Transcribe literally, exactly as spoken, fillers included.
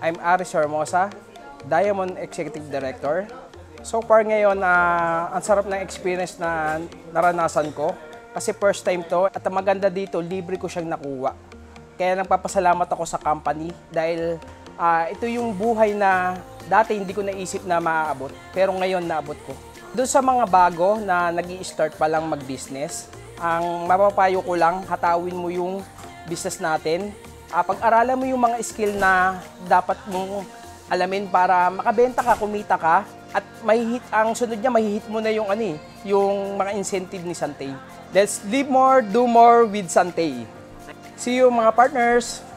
I'm Aries Hermosa, Diamond Executive Director. So far ngayon, uh, ang sarap ng experience na naranasan ko kasi first time to at ang maganda dito, libre ko siyang nakuha. Kaya nagpapasalamat ako sa company dahil uh, ito yung buhay na dati hindi ko naisip na maaabot pero ngayon naabot ko. Doon sa mga bago na nag-i-start pa lang mag-business, ang mapapayo ko lang, hatawin mo yung business natin. Uh, pag-aralan mo yung mga skill na dapat mong alamin para makabenta ka, kumita ka, at mahihit, ang sunod niya, mahihit mo na yung, ano, yung mga incentive ni Santé. Let's live more, do more with Santé. See you mga partners!